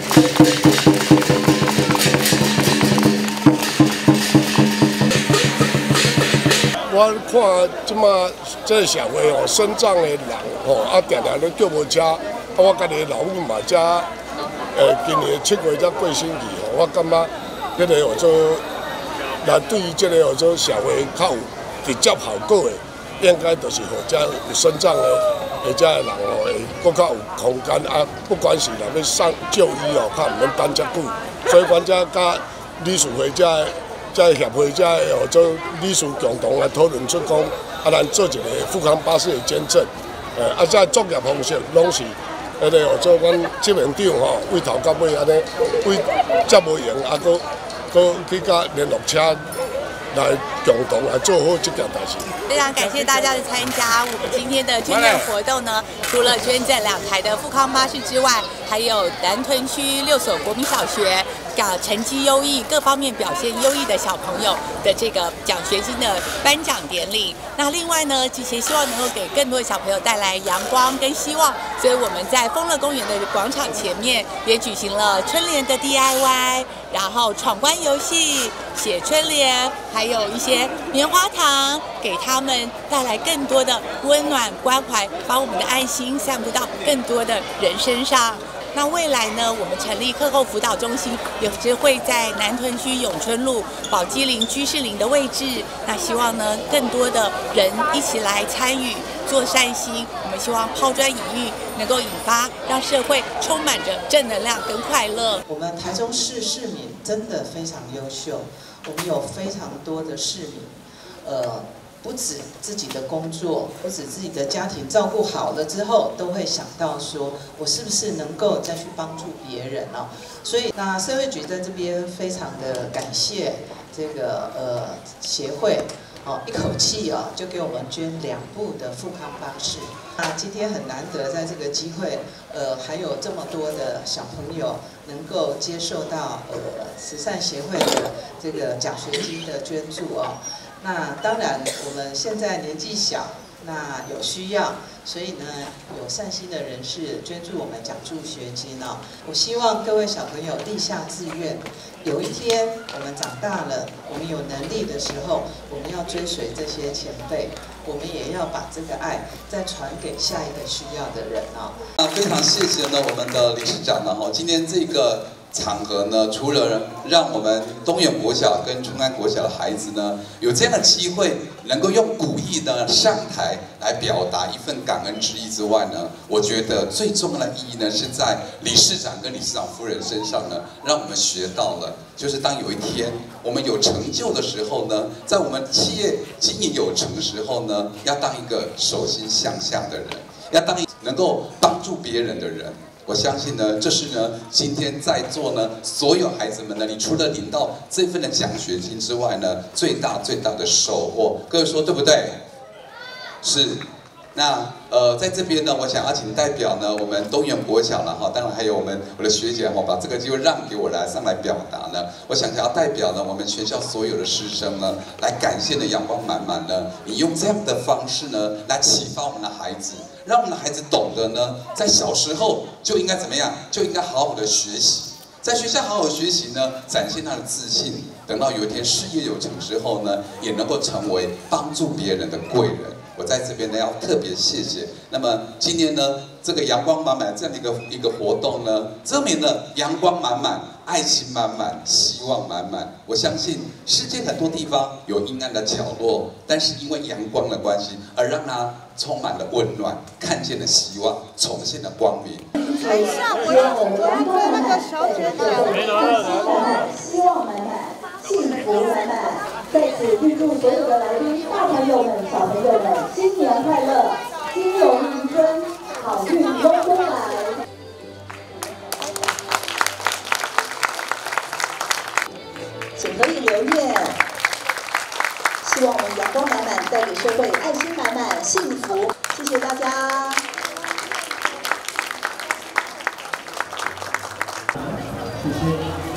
我看即马这社会哦，身障的人哦，常常咧叫无车，我家己老母嘛，今年7月才过身去哦，我感觉迄个做，若对于这个做社会较有直接效果的，应该就是互这有身障的这人哦，会搁较有空间啊。不管是若要上就医哦，较毋免等遮久，所以阮遮甲理事会这协会这哦做理事共同来讨论出讲，咱做一个富康巴士的检证，这作业方式拢是迄个哦做阮执行长吼，为头到尾安尼，为接无闲，搁去甲联络车来共同来做好这件代志。 非常感谢大家的参加，我们今天的捐赠活动呢，除了捐赠2台的富康巴士之外，还有南屯区6所国民小学成绩优异、各方面表现优异的小朋友的这个奖学金的颁奖典礼。那另外呢，也希望能够给更多的小朋友带来阳光跟希望，所以我们在丰乐公园的广场前面也举行了春联的 DIY， 然后闯关游戏、写春联，还有一些棉花糖，给他们带来更多的温暖关怀，把我们的爱心散布到更多的人身上。那未来呢，我们成立课后辅导中心，也是会在南屯区永春路宝鸡林居士林的位置。那希望呢，更多的人一起来参与做善心。我们希望抛砖引玉，能够引发让社会充满着正能量跟快乐。 我们台中市市民真的非常优秀，我们有非常多的市民，不止自己的工作，不止自己的家庭照顾好了之后，都会想到说，我是不是能够再去帮助别人哦？所以，那社会局在这边非常的感谢这个协会哦，一口气哦就给我们捐2部的富康巴士。那今天很难得在这个机会，还有这么多的小朋友能够接受到慈善协会的这个奖学金的捐助哦。那当然，我们现在年纪小，那有需要，所以呢，有善心的人士捐助我们奖助学金哦。我希望各位小朋友立下志愿，有一天我们长大了，我们有能力的时候，我们要追随这些前辈，我们也要把这个爱再传给下一个需要的人哦。 非常谢谢呢我们的理事长呢今天这个场合呢，除了让我们东远国小跟春安国小的孩子呢，有这样的机会，能够用鼓励呢上台来表达一份感恩之意之外呢，我觉得最重要的意义呢，是在理事长跟理事长夫人身上呢，让我们学到了，就是当有一天我们有成就的时候呢，在我们企业经营有成的时候呢，要当一个手心向下的人，要当一个能够帮助别人的人。我相信呢，这是呢，今天在座呢所有孩子们呢，你除了领到这份的奖学金之外呢，最大的收获，各位说对不对？是。那在这边呢，我想要请代表呢，我们东远国小了哈，当然还有我的学姐哈，把这个机会让给我上来表达呢。我想要代表呢，我们全校所有的师生呢，来感谢的阳光满满呢，你用这样的方式呢，来启发我们的孩子，让我们的孩子懂得呢，在小时候就应该怎么样，就应该好好的学习，在学校好好学习呢，展现他的自信，等到有一天事业有成之后呢，也能够成为帮助别人的贵人。我在这边呢要特别谢谢。那么今天呢，这个阳光满满这样的一个活动呢，证明了阳光满满、爱心满满、希望满满。我相信世界很多地方有阴暗的角落，但是因为阳光的关系，而让它充满了温暖，看见了希望，重现了光明。 很像我跟那个小姐讲， 希望满满，幸福满满。在此预祝所有的来宾、大朋友们、小朋友们新年快乐，金龙迎春，好运隆中来。请合影留念，希望我们阳光满满，带给社会爱心满满，幸福。谢谢大家。 谢谢。